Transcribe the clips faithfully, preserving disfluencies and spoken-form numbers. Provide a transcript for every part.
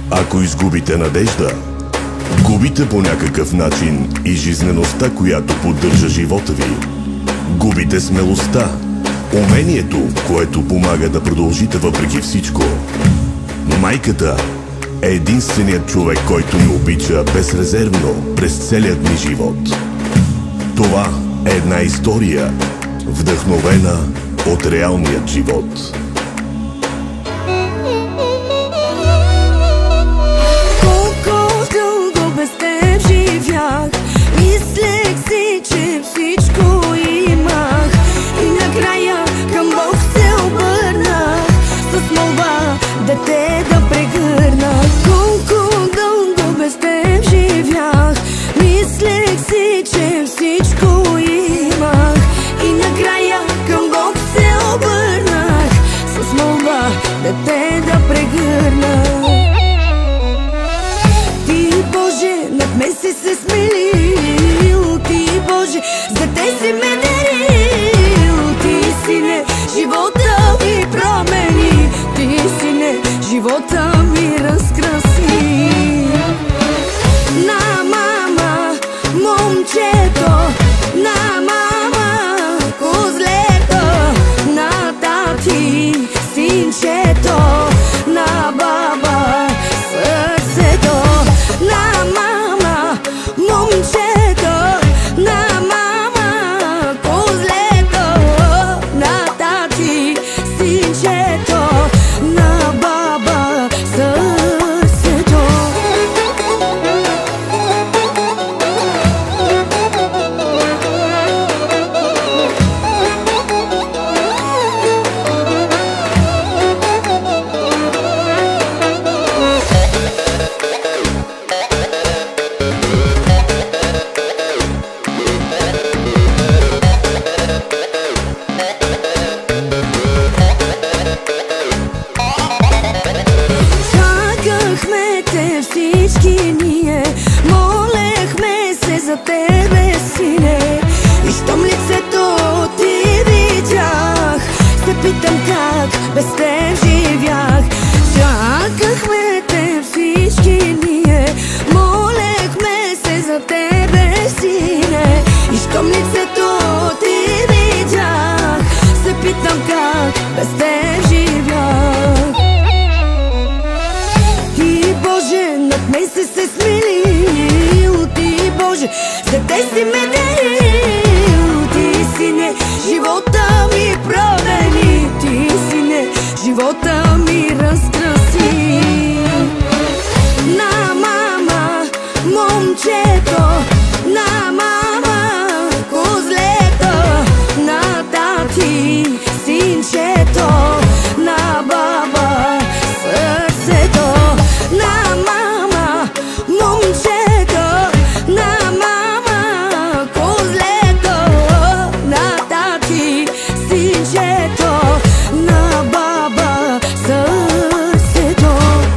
Ако изгубите надежда, губите по някакъв начин и жизнеността, която поддържа живота ви. Губите смелостта, умението, което помага да продължите въпреки всичко. Майката е единственият човек, който ни обича безрезервно през целият ни живот. Това е една история, вдъхновена от реалният живот. Колко дълго без теб живях, мислех си, че всичко имах, и накрая към Бог се обърнах с молба да те да прегърна. Колко дълго без теб живях, мислех си, че всичко имах, и накрая към Бог се обърнах с молба да те да прегърна. Ти, Боже, над мен си се смилил, Ти, Боже, за те си ме дарил. Ти, Сине, живота ми промени, Ти, Сине, живота ми разкраси. На мама, момчето, на мама, козлето, на тати, синчето, на баба, сърцето. На мама, момчето, на мама, козлето, на тати, синчето, на баба, сърцето. Чакахме те всички ние, молехме се за тебе, Сине, и щом лицето ти видях, се питам как без теб живях. Чакахме те всички ние, молехме се за тебе, Сине, и щом лицето ти видях, се питам как без теб живях. Ти, Боже, над мен си се смилил, Ти, Боже, за те си ме дарил. Ти, Сине, живота ми промени, Ти, Сине, живота ми разкраси. На мама, момчето, на мама, козлето, на тати, синчето, на баба, сърцето. На мама, момчето, на мама, козлето, на тати, синчето, на баба, сърцето.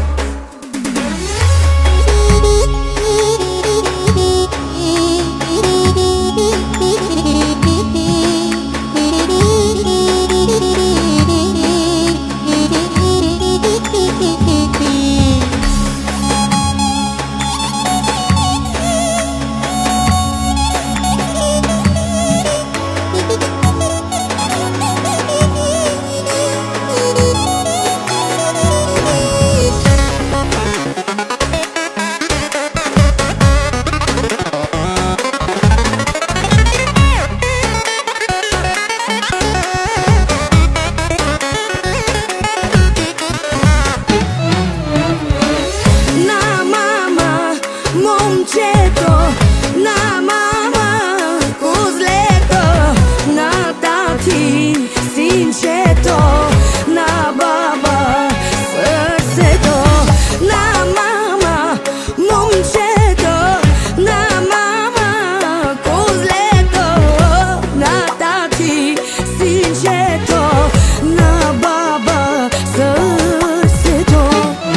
На мама, момчето, на мама, козлето, на тати, синчето, на баба, сърцето. На мама, момчето, на мама, козлето, на тати, синчето, на баба, сърцето.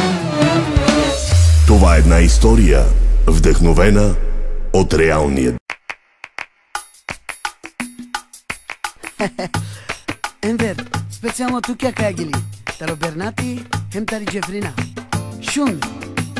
Това е една история, вдъхновена от реалния. Enver, specijalno tu kja kagili. Taro Bernati, hem tari Jeffrina. Shun,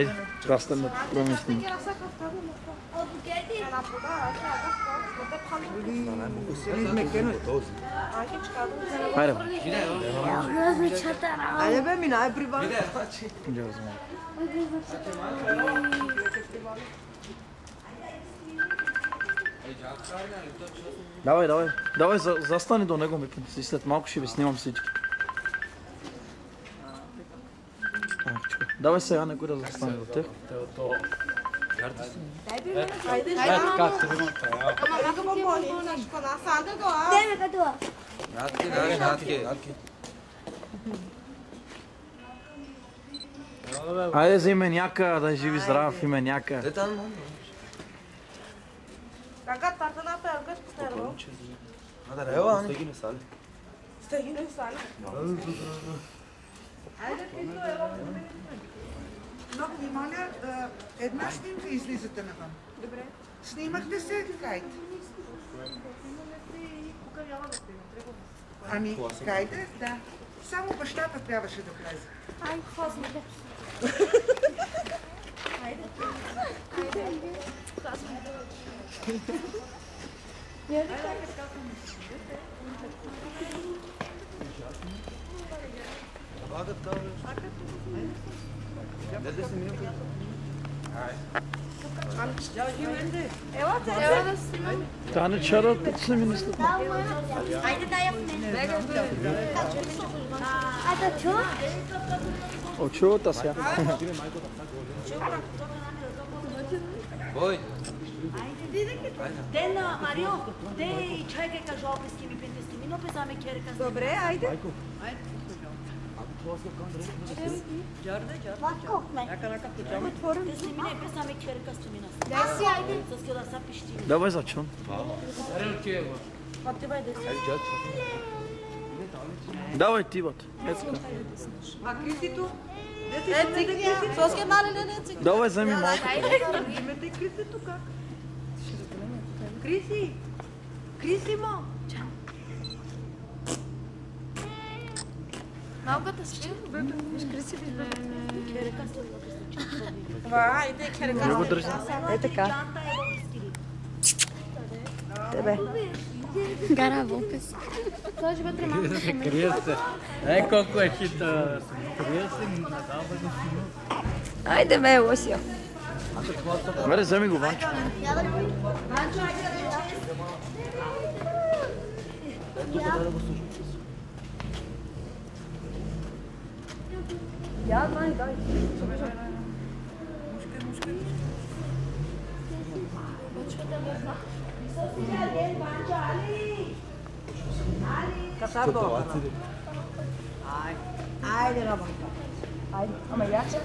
Айде, това сте на промислим. Айде, бе. Айде, бе, минай при вас. Давай, давай. Давай, за, застани до него, ми и след малко ще ви снимам всички. Давай сега некой да застане до тях. Айде, Как ти имам това? Ятки, дай, ятки, ятки. Айде за именяка, да е жив и здрав, именяка. Де там, мам? Кака тартана пелка старо. А да рева, ани? Стегино сали. Айде, пито, ева. Много ви моля, една снимка излизате навън. Добре. Снимахте се, кайте. Ами, кайте, да. Само бащата трябваше да влезе. Ай, хвазно да. Айде. Айде. Хвазно да. Дете се минука. Ева, Трябва да снимам. Та не чарат, да се министр. Айде дай я в мен. А да чу? Очувата сега. Бой. Дена, Марио, дей чайке кажа описки ми пентески ми, но безаме керека. добре, айде. Лакохме. Те снимине безаме керека стомина. Дай си, айде. С кела са пищи. Давай за чун. Пак те бай деси. Давай ти, бат. Ецка. А Крисито? Е, цикли, соске мале не не цикли. Давай вземи малко. Имате Крисито как? Криси! Крисимо! Малката си. Керека стомина. Това, айде, керека. Не го държи. Е така. Тебе. Гара вълкъс. Това ще вътре малко. Крие се. Е, колко е хитър. Крие се. Айде, бе, Лосио. Аре, вземи го, Ванчо. Я, дай, дай. Касардо. Айде, раба. Айде. Ама я че?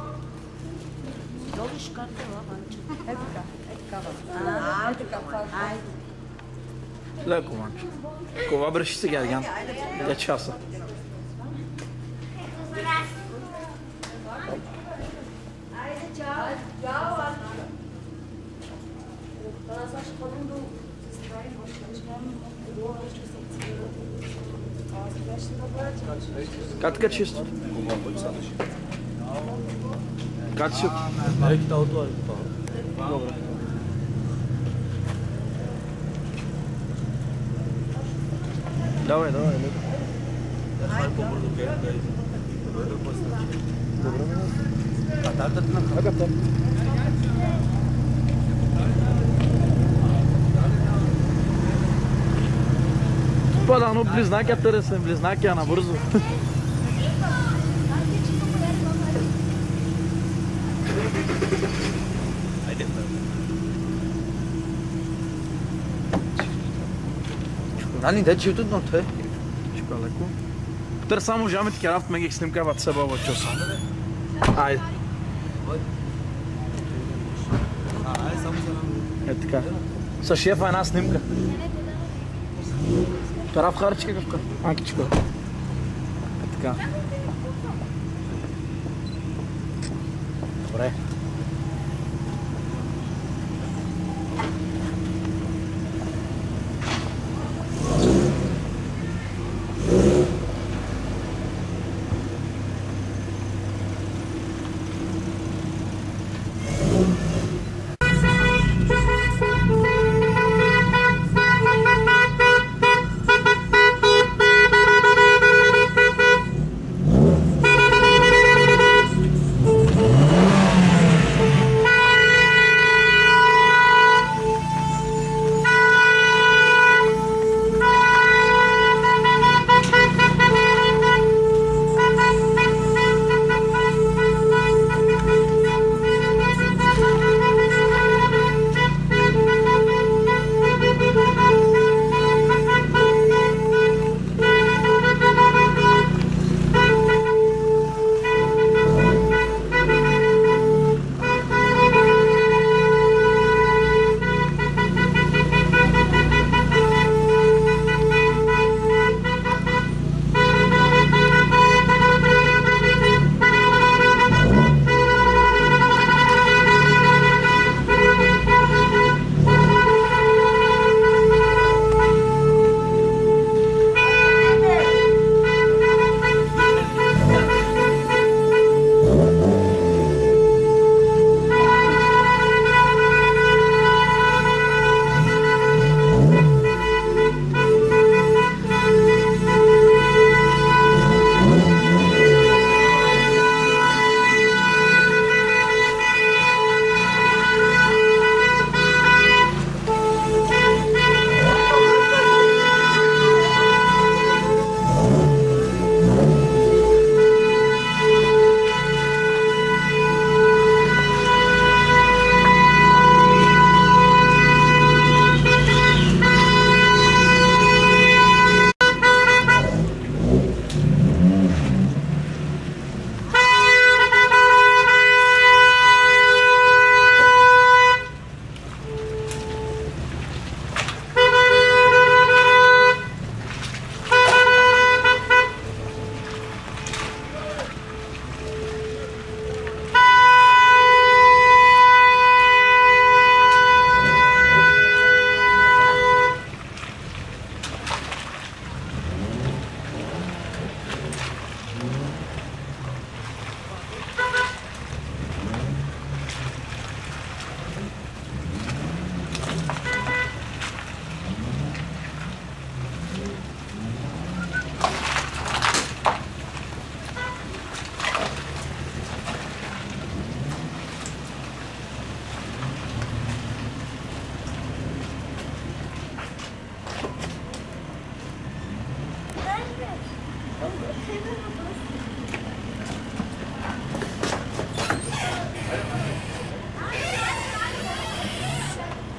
Долиш карта лаванче. Е така. Е така. А, е така. Айде. Леко, Ванчо. Кова бреши сега, Ян. Я часа. Катка чисто. Катчо. Е, кита отла. Добре. Давай, давай, леко. А тартата на Агата. Па да, но близнаки търсим, близнаки а набързо. Айде. Нани, де чивто на те? Чека леко. Тър само жаме таки рафт ме ги снимка въд себе въд чоса. Айде. Айде, само за нам. Е така. С шефа една снимка. Тарав харчика какъвка. Анкичко. Е така. Добре.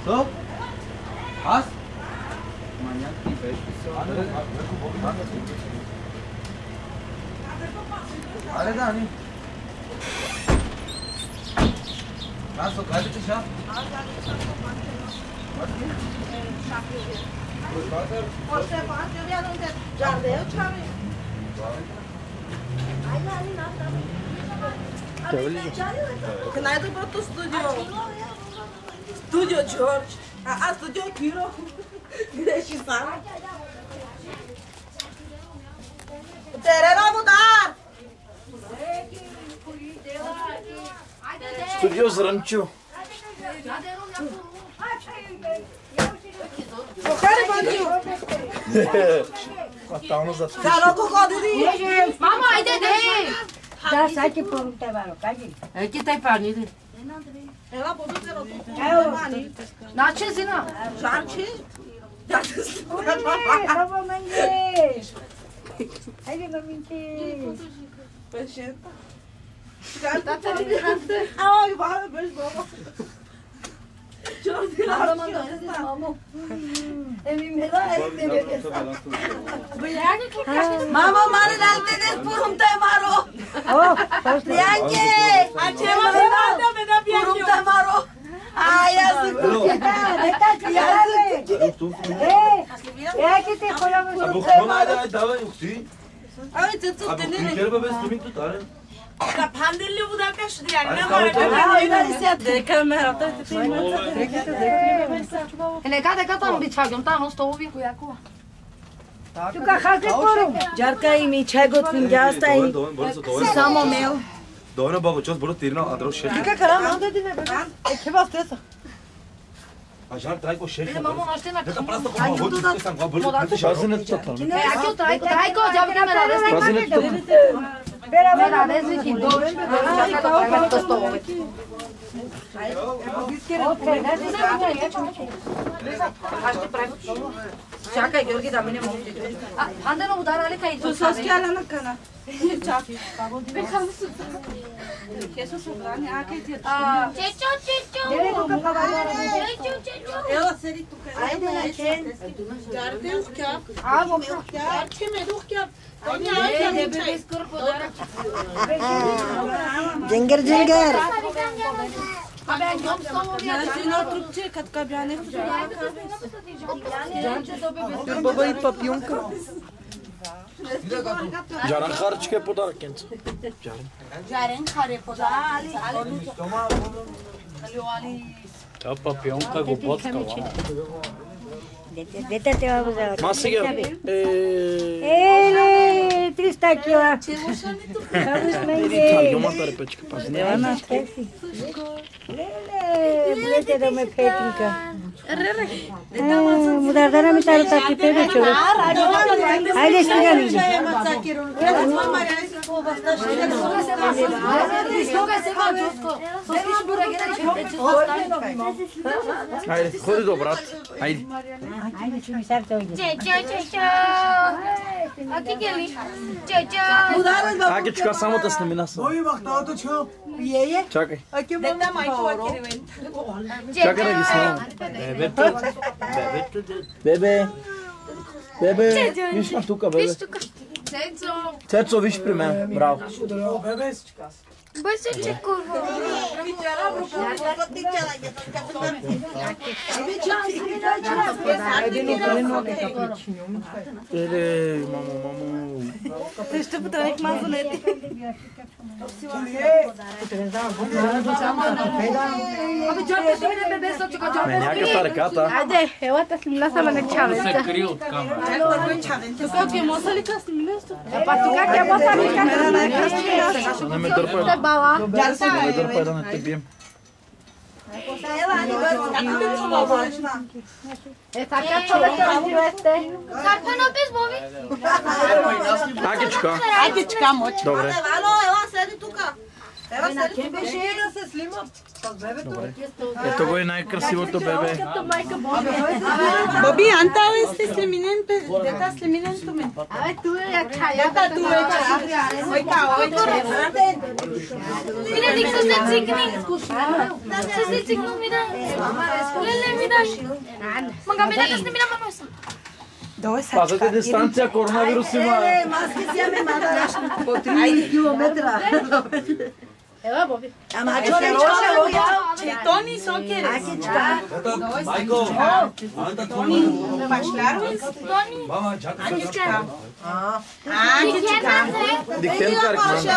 Що? Аз? Маняк ти беше. Аре, Дани. Аз окажа ти шаф? Най-доброто студио. Студио Джордж. А, а студио Киро. Греши сам. Терена вода! Студио Зранчо. Покари Банчо! Фатално за всички. Дано го ходи! Мамо, айде, дай! Да, сега ти порумте, Варо, кажи. Ей, ти тай парни, дай. Ела, подутеро. Наче, зина. Жанче? Ой, хава менге. Айде, маминки. Пешента. Ай, баба, беш баба. Jordi, Мамо. Еми, мела, айде, ме Мамо, маре, дайте дес порумте, Маро. О, после. Янке! А че ма ме вада ме да порумте, Маро. Ай, аз се кукета. Нека ти яре. Е, е, ки ти холя ме Або порумте, хона, айде, Маро. айде, давай, ухти. Ай, цецо, Або тенене. кикер бе, стумин тотален. Да пандели вода беше дяна. Айде, Няма ставайте. да не се де камерата. Е, нека, дека там би чагам, там остолови. Коя кола? Тука хазе порум. Джарка и ми чай готвим, гяста и Довен, бързо, довен. само мел. Довен, бабо, чост, бързо, тирина, а друг шех. Тука кара, мам да ти не бе. Е, кеба стеса. А жар, трайко шех. Е, мамо, наще на Нека праста кома, води, ти сам, това бързо, прете шар. Пазенето тотално. Е, аки трайко, трайко, джаби ме даде с Пазенето тотално. Бера, ме бера. даде с ти довен, чакай да правим то столове. Аз ще правим. Чакай, Георги, да мине момче. А, Андено удара ли кай? То с кяла на кана. Чакай. Хесо събрани, а кай ти. А, Чечо, чечо! Дере, тука павара. Чечо, чечо! Ела седи тук. Айде, на чен. Джарте ухтя. А, во Джарче ме ухтя. не, не бе скоро подарък. Джингер, джингер. Абе, ньом столови. Значи на трупче, като бяне. Баба и папионка. Жаран харчка е подаръкенца. Жарен харе подарък. Та папионка го боцкала. Дете те ва взела. Ма сега. Еле, триста кила. Хавиш менге. Йомата репечка пазенето. Ева на спеси. Леле, будете да ме петинка. Мудардана ми таро таки пебе човек. Айде стига ми. Айде, ходи до брат. Айде. Айде, че ми сарта уйде. Чечо, чечо! А ти гели? Чечо! Агичка, само да сме мина съм. Чакай. Чакай да ги снимам. Бебе. Бебе. Виж ма тука, бебе. Виж тук. Цецо. Цецо, виж при мен. Браво. Бъсе, че курва. Еле, мамо, мамо. Те ще потърнах мазонети. Абе, Джордж, ще мине бебе, со чука, Джордж. Не, някаква ръката. Айде, елата снимла сама на чаве. Се крие от камера. Тук ти моса ли късни минесто? Па тука ќе моса ми Не ме дърпай. кажа. Бала. Не ме дърпай да не те бием. Е, така човека живете. Карпено без боби. Агичка. Айде чека, моч. Добре. Ано, ела, седи тук. Ева, седи, беше да се снима с бебето. Ето го е най-красивото бебе. Боби, анта este sliminente, deta sliminente men. Абе, ту е я чая. Deta tu e cha. Oi ca, oi cha. Mira, Nick, să se țicni. Să se țicni, mira. Lele, mira. Manga, mira, că să ne mira mama ăsta. Пазете дистанция, коронавирус има. Е, маски си аме мадаш по три километра. Ева, Боби. Ама човечка, Че Тони сокере. акичка. Майко! Анта Тони, башлярвис? Тони. Мама, чакай. Акичка. Акичка. Диктен карк.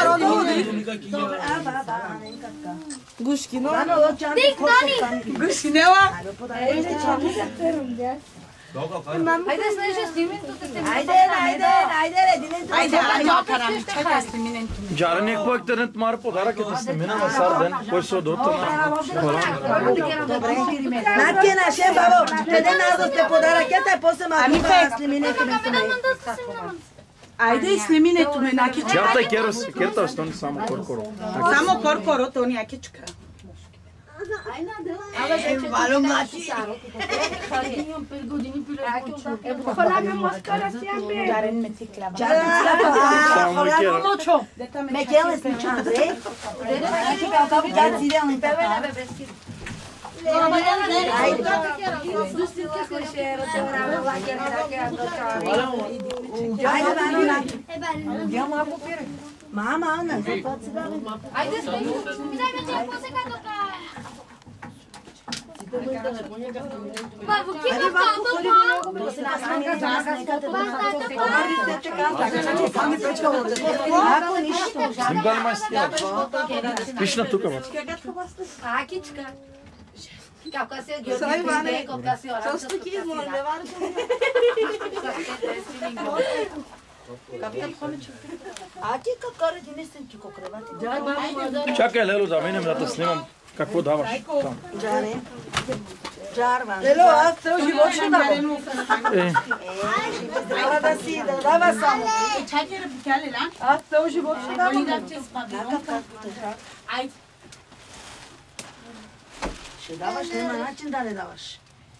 Гушкино. Дик, Тони. Гушинела. Хайде, Снежа, снимем тук сте. Айде, айде, айде, един Айде, айде, карам. Чакай sliminente. Джарани по интернет мар подарък ето снимена на Сарден, кой се одота на Натке на шеф, бабо, къде надо сте подаръкета и после малко да сниминете ме Айде sliminente men акичка. Джарта и керос, керта остани само коркоро. Само коркоро Тони акичка. Вало младши. Дарен ме ти клава. Само и кера. Ме келе случайно, бе. Да, цирелни пепе. Мама, Ана, Хайде, Снежа. Мина, мина, какво се казва? Бабо, ки ме Снимай май снимай. Пиш на тука, бе. Акичка. Каква си е Георги? Каква си е Оран? Що таки измолевар? Аки какаре ти мислен ти кокревати. Чакай, Лело, да минем да те снимам. Какво даваш там? Джаре. Джарван. Лело, аз цел живот ще давам. Е, Трябва да си, да дава само. Чакай да пикале, да? Аз цел живот ще давам. Ай, Ще даваш, няма начин да не даваш.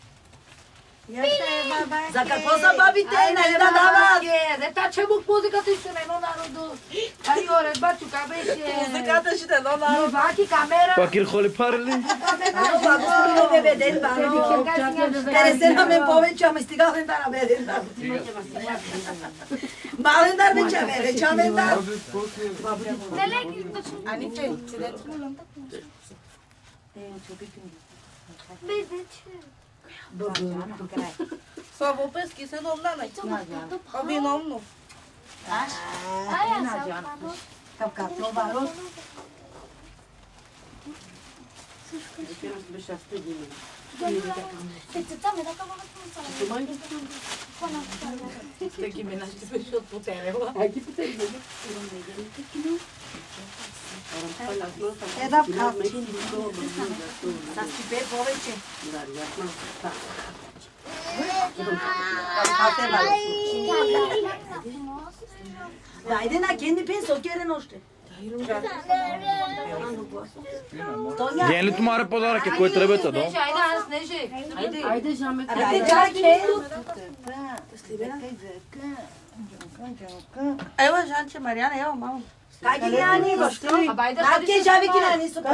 За какво са бабите? Нали да дават? Дета, че му музиката и ще на едно народо. Ай, оре, бачу, ка беше? Музиката ще едно народ. Баки, камера. пакир холи парли. Ано, бабо, не бе ден, бано. Пересена ме повече, ами стига лендар, а бе лендар. Малендар бе, че бе, реча лендар. ани фе, седете. Слава пески се домна на. Обиномно. Капка, това рос. Таки ме нашите беше от потерева. Еда в капчи. Да си бе повече. Дайде на кенди пен сокерен още. Ден ли тумаре подарък е, кой требете, да? Снежа, айде, аз Снежи. Айде, айде, жаме. Айде, чакай. Ева, Жанче, Мариана, ева, мамо. Как ги няни, въобще? Натке жави ги няни сука.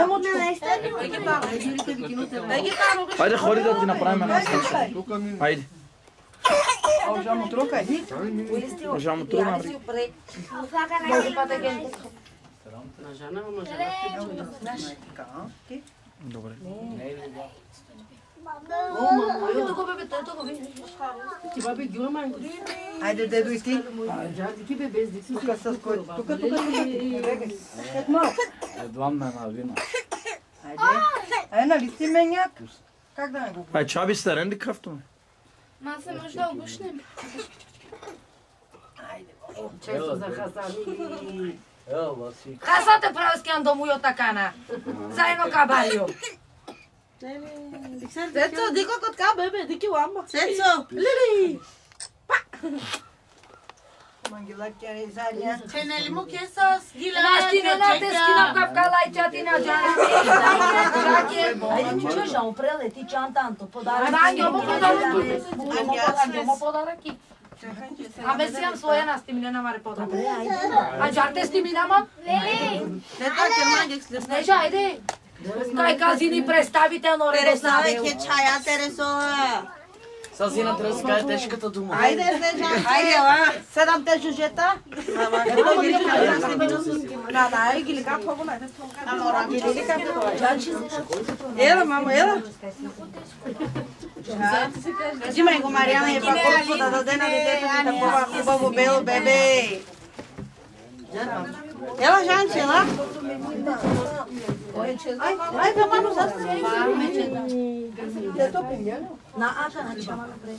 Хайде, ходи да ти направим една снимка. Хайде. Ожамо трука, ди. Ожамо трука. Добре. Айде, дедо и ти. Тука с който. Тука, тука, тука. Едвам ме на вина. Айде. Ай, нали си меняк? Как да не го Ай, чаби стерен ли кръвто ме? Ма се може да обушнем. Често за Хасани. Ела си. Хасате правоскиан дому и отакана. Заедно кабарио. Цецо, дико котка, бебе, дики ламба. Цецо, Лили. Çeneli mu kesas? Naștine na te schina capca la ceatina jana. Ajde mi češ, a uprele ti čantanto, podarak. Manjo mu podarak. Manjo mu podarak. Ame si am svoja na stimina mare podarak. A jarte stimina ma? Neja, ajde. Kaj kazini представително Тересова е чая, Тересова. Сазина трябва да се каже тежката дума. Айде, Снежа. Айде, ла. Седам те жужета. На, на, и ги лика много ме. Ама, ги лика много. Ела, мамо, ела. Взимай го, Мариана, и па колко да даде на детето ти такова хубаво бело бебе. Ела, Жанче, ела. Ай, да, мамо, застани. Na aka na chama pre.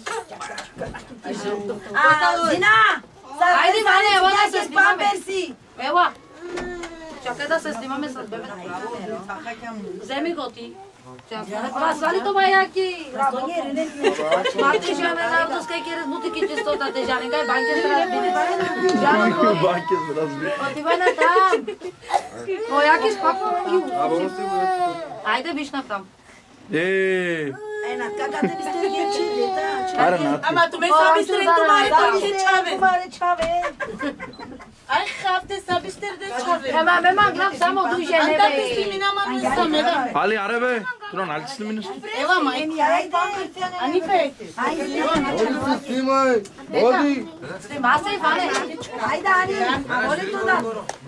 Ah, Zina! Ajde, Vane, evo da se snimame. Pampersi. Evo. Čakaj da se snimame sad bebe. Вземи го ти. Това свали това яки. Мати жане народос кай керес бутики чистота те жане кай банке трябва бине. Жано го. Банке разбира. Отивай на там. О яки спако. Айде виж на там. Е. Ena, kakate vi ste vječili, da? Аре, Нати. Ама, туме сами стрен тумаре, той ке чаве. Тумаре чаве. Ай, хавте саби стерде чаве. Ема, ме манграм само дуй жene Anta te бе. slimina mame same da. Али, аре бе. Тура, нали си минеш? Ева, майка. Ани фейте. Снимай! Оди! Снима се, Иване. Ajde, Ani, a voli to da?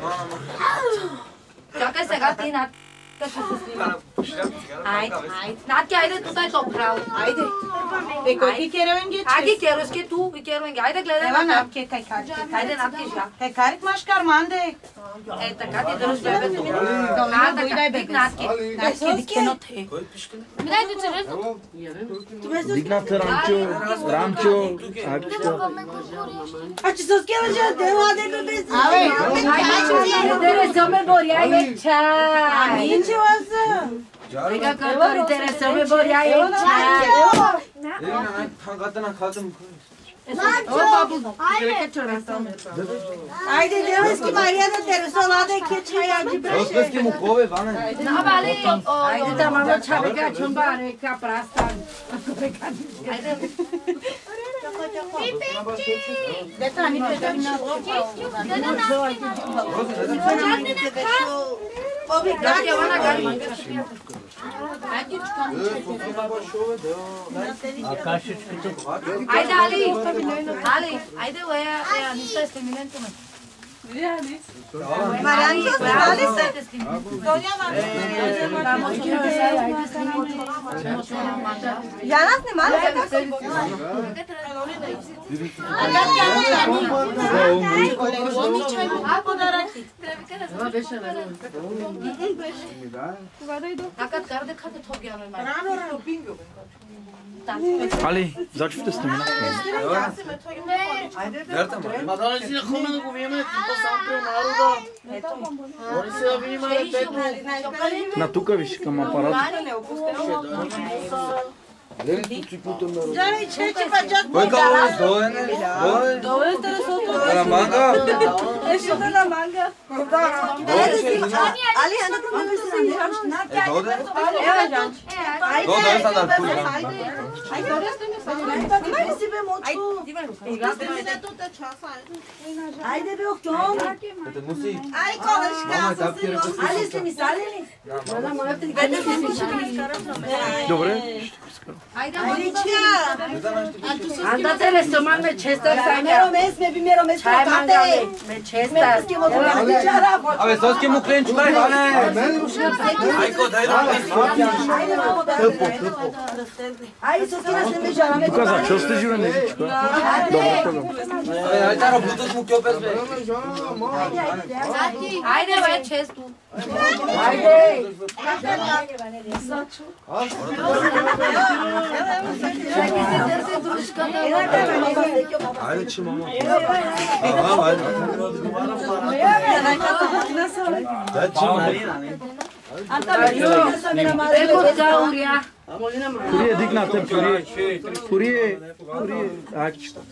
Čakaj сега ти, Нат. Ajde, ajde. Natke, ajde, tu taj top prav. Ajde. Бе, кој ги керуен ги Ajde, чест? keruske tu, i keruenge. Ajde, gledaj Ева, na tam. напке, кај карик. Ajde, Natke, ža. Кај карик маш карманде. E, така ти дръж бебето. Долина, А, дојдај така, бебе. пик Натке. Натке, дикено те. Минайте через. Дигнат Рамчо, Рамчо. A či so skjela že dela, da je bebe si. Аве, Tere саме боря и чай. амин че вас. Сега катори, tere саме боря и чай. О, бабу. Ајде, девојски Маријана Тересова, да ке чаја ги бреше. Розпески му кове, Ване. Набали. Ajde da mama čabega čumbare ka prastan. Ajde. Дета, ани фейте на Ovi gati, ona gati. А кашичката? Ajde, Ali. Ali, ajde, oja, oja, nista je stimulentu me. Маријанчо, стали се? Јана снимала се како? А как ја не Они чај му подарати. Така карде като тогяме май. Рано, рано, бинго. Али, зачем сте минали? Ма да не си нахуме да го виеме, типа сам прел народа. Они се да видим, але пето. На тука виж, към апарат. Джари, чече, па джат Кој као доене? Доене? Дојде Тересото. На манга? Ешто да на манга. Ali, anda to bebe si na Е, доде? Ева, Жанче. Доде е сада тука. Ajde si be moču. Ajde be oktom. Ете муси. Ај, колешка, Мама е со тапки сиро. ръка. Ali ste mi salili? Добре. Ajde, Ajde, Anda. Anda tere soman me čestak Mero sanja. mes, me bi mero mes Čaj mangame, me čestak. Ske mo to ne čara. Абе, соски му клен чукай, Ване. Ајко, дај да Ajde, mamo da. Ajde, so skina se me žara. Me Тука за чел сте живе невичка. Добре, това. Абе, ајде да работаш му кјопес, бе. Ajde, ve čestu. Ajde. Čekaj se drži druškата. Ајде, че мама. Ага, ајде. Дај, че мама. Ego Zaurija. Kurije, digna te, kurije. Kurije, kurije. Aki šta.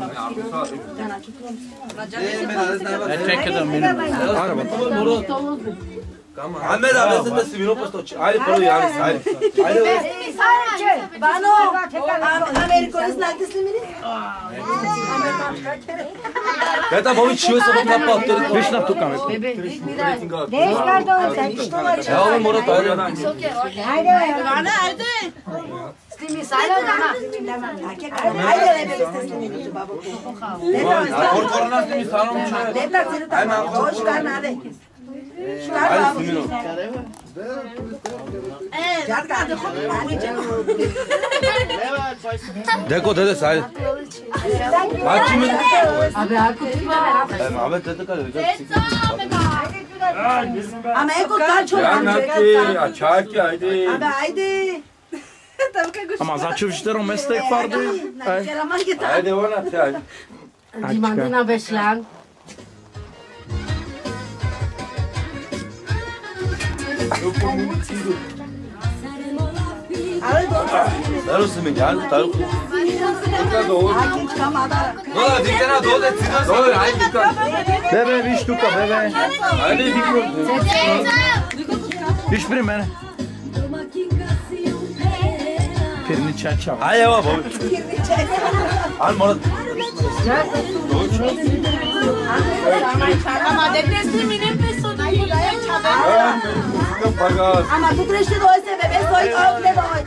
E, čekaj da minimo. Araba. Ahmed, Ahmed se da si vino pa što će. Ajde, prvo Janis, ajde. Ajde, ajde. Bano, Ameriko ne znate s limini? Beta, bovi čio se bo kapao. Viš na tuka me. Deš karton, sad što moraš? Evo ovo mora to, ajde. Ajde, Bana, ajde. Stimi sajla dana. Ajde, lebe vi ste s limini, babo. Kor korona s nimi stanom čuje. Deta, ciruta, hoš kar nade. Ajde, Simino. Deko, dede, sajde. Mači me. Abe, ako ti E, Ahmed, dede kada vidi. Ama eko kaço. Janaki, a čaki, ajde. Abe, ajde. Ама зачем ще роместе кварди? Ajde, ona te, ajde. Dimandina Bešlan. Daro se mi jan, daro. Tuka do. No, dikena dole, cida dole, ajde dika. Bebe, viš tuka, bebe. Ajde, dikno. Viš pri mene. Pirni čača. Ajde, evo, bovi. Al mora. Ama dete si mi ne peso da je čabe. Ama tu trește doi se bebe, doi ogle doi.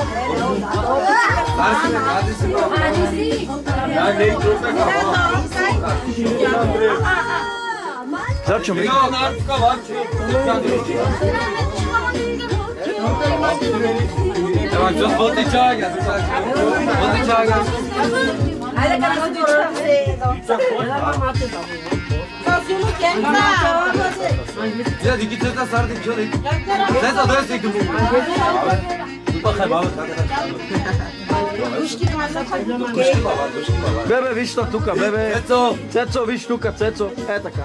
Ajde se, ajde se. Ja ne idem Зачем? Ja, narka vači. Tamam, just volti čaga. Volti čaga. Ajde kad se Ya diki teta sardı çöre. Sen de döne sektim. Bakay baba. Bebe, viš to tuka, bebe. Ceco. Ceco, viš tuka, ceco. E така.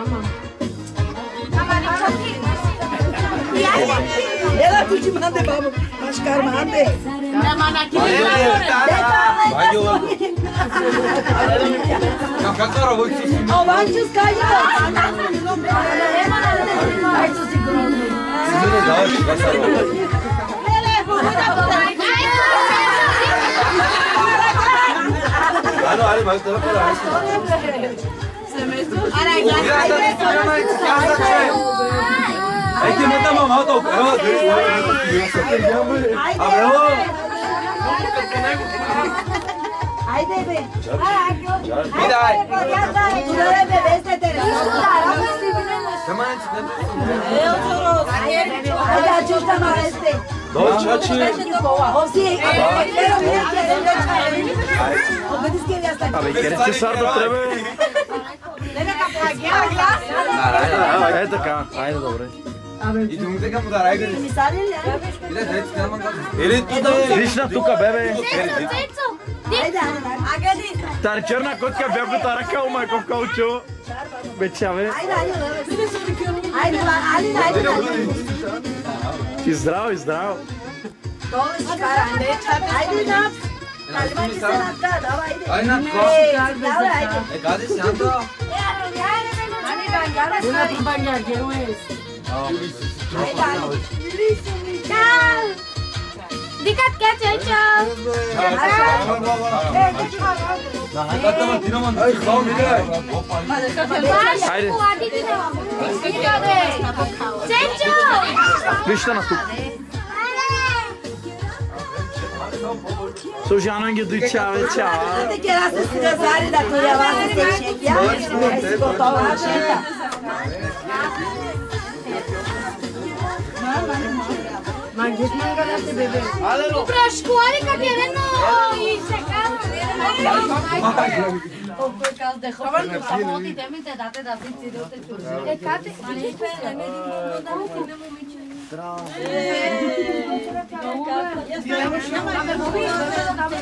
Ela tu ti manda babo. Maşkar mande. Ama na ki. Hadi oğlum. Kakakara bu ikisi. Avancız kaydı. Sizin de daha iyi basar var. Ano Ali bak taraf var. Ay, me tamam ha to. Abre. Haydi be. Bir daha. Tu dare bebe este tere. Tamam çıkın. Haydi açışta mı este? Doğru çaçı. Ovsi. Pero mira que debe. O me dice que ya está. Абе, къде се сарда треба? Е така, айде добре. И думите към ударай гъде. Мисали ли? Bir de dret sinema kaldı. Eli tutu. Виж на тука, бебе. Haydi haydi. Agadi. Тар черна котка бяга тарака, майко в каучо. Бечаве. Haydi haydi. Haydi Ali haydi. И здраво, и здраво. Doğru çıkar. Haydi ne yap? Kalma ki sen hatta da haydi. Aynen. Haydi haydi. E kardeş yandı. Hani ben yarasın. Una tumbanya, que no es. Haydi haydi. Ciao! Dicat che c'è ciao! Hatta dinamon. Ay khaw mile. Айде. Цецо! Виж на тук. Служано ги дойчаве, чао. Te quedas sin casar y la tuya va a ser chequeada. Es botón a cheta. Manches mangalaste, bebe. Pro școală ca tereno i se cam. O pe cal de hop. Samo ti temi te date da ti ti rote čurže. E cate,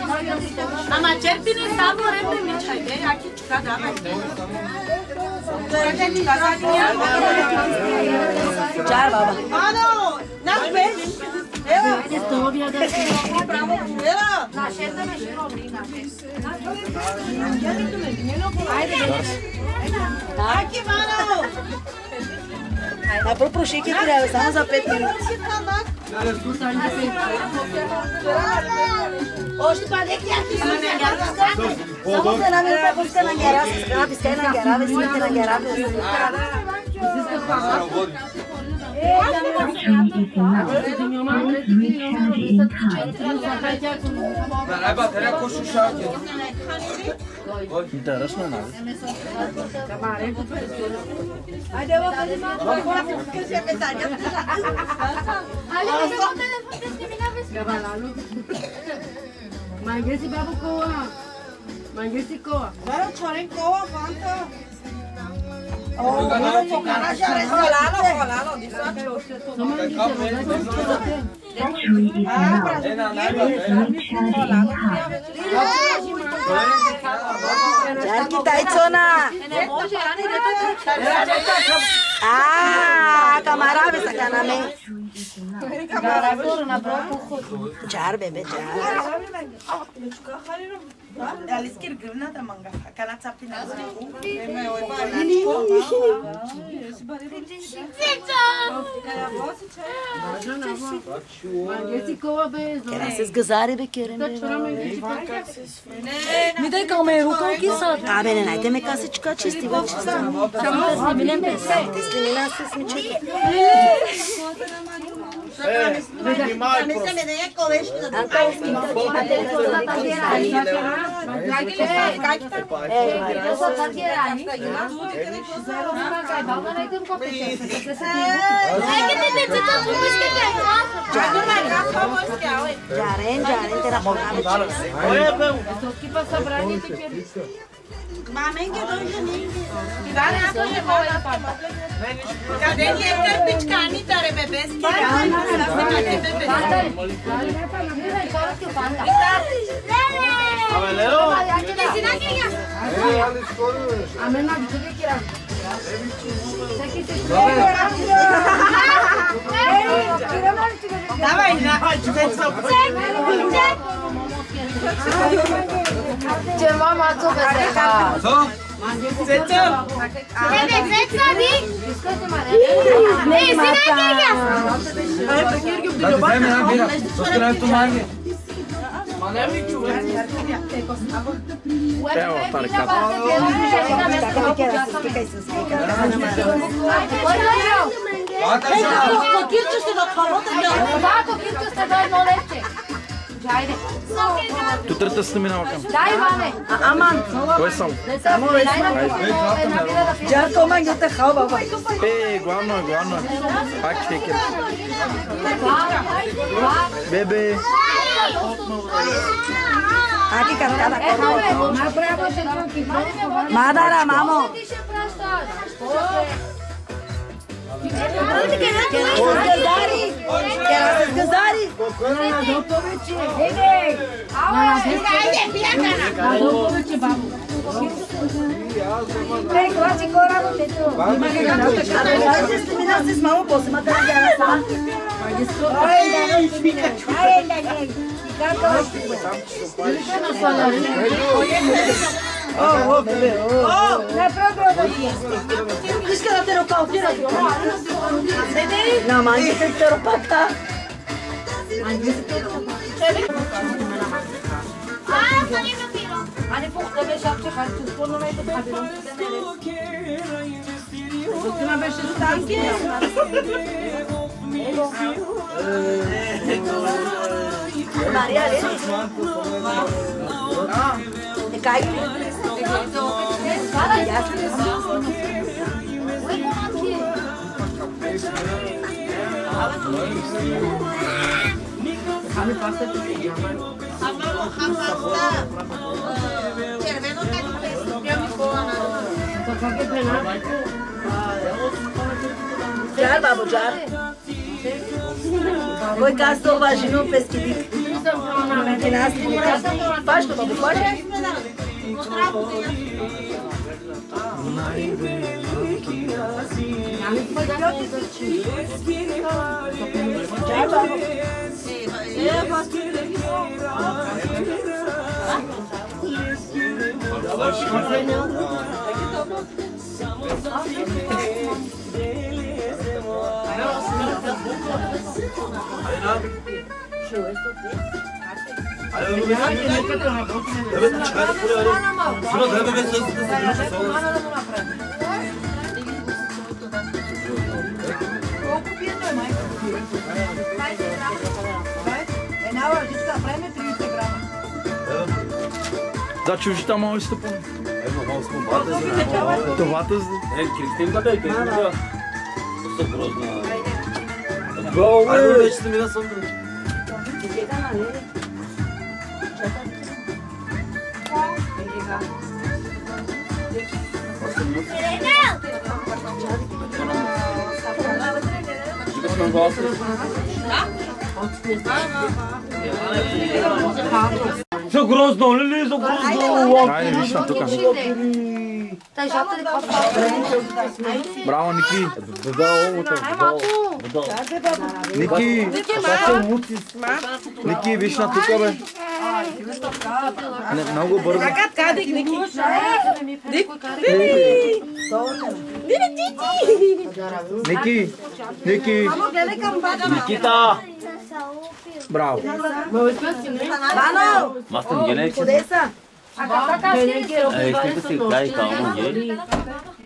Ama cerpini samo rebe mi çay de ya ki çıka da. Čar, baba. Ano, naš bež. Evo. Ajde, stovija da se Bravo, evo. naš jedna me širobri, naš. Ajde, Aki, mano. Направо прошейки трябва, само за пет минути. Още па не кяки са на гяраска. Само се намирате пуска на гяраска. Скана писка на гяраве, сите на гяраве. Интересно, нали? Айде, ва, къде ма? Къде се петаня? Айде, телефон да снимина без Мангеси бабу кола. Мангеси кола. Варо, чорен кола, ванта. О, покана жаре, колано, колано, дисачо. Жарки тайцона. А, камараbe саканаме. Jar, bebe, jar. Aliskir gırna da manga. Kana tapina. Кера се сгазари, бе, керен, бе. Ми дай каме рукавки са. А, бе, не найде ме касичка, чисти, бе, чиста. Само да минем без. Ти снимина се смичета. Не се не дае колешки да Анка, искам да имате Jaren, jaren, tera pagame. Mamen ke doje नहीं किधर आप ये बोला पापा कदे ये कर पिचकानी तारे बेबेस की Давай, давай, Ce mama tu că se ca. Cețo. Bebe, cețo di. Ei, sine chiga. Ai pe chiar eu de Dai, dai, mira, mira. Să scriu tu mani. Evo, tarkat. Kokirču ste do kvalota. Da, kokirču ste do jedno lepče. Ajde. Тутрата снимина към. Дай, маме. Аман. Кой съм? Само Джарко мангата хал, баба. Е, главно е, главно е. Пак ще кер. Бебе. Аки картана. Мадара, мамо. Сгазари! Кера се сгазари! Айде сте мина с мамо, после ма да надяна са. О, бебе, о! Не пробвай. Иска да те ръка отира. На мангите те ръпата. Ани пухта беше апче харчу спорно на ето хабилон. Устима беше станки. Мария, ли? Е, кай? Ами паста ти. Червено като песо. Прямо колана. Така ке пена. Джар, бабо, джар. Кой казал важино пескидик? Ти нас ли? Пашто, бабо, пашто. Da čužita malo isto po... Това те... Е, Кристинката е Кристинка. Доста грозна. Го, бе! Вече сте мина съм. За грозно, ли? За грозно! Айде, виж на тука. Taj žabte li kako? Браво, Ники! Aj, Matu! Ники! Ники, виж на тука, бе! Не, много бързо. Така, така, дик, Ники. Дик, Ники! Ники! Никита! Браво! Vano! Мастен, генерик си. Къде са? Е, искате си кай, као,